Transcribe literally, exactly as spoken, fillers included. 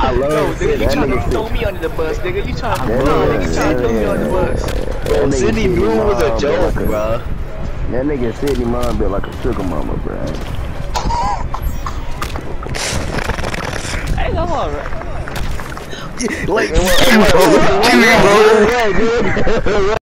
I love No, Sydney. nigga, you That trying to nigga throw sick. me under the bus, nigga. You trying to, That no, nigga- nigga, trying to throw me yeah. under the bus. That nigga Sydney knew it was a mom joke, built like bro. That nigga Sydney mom built like a sugar mama, bro. Hey, come on, bro. Like, Hey, what- hey, what- hey, what- hey, what- hey, what-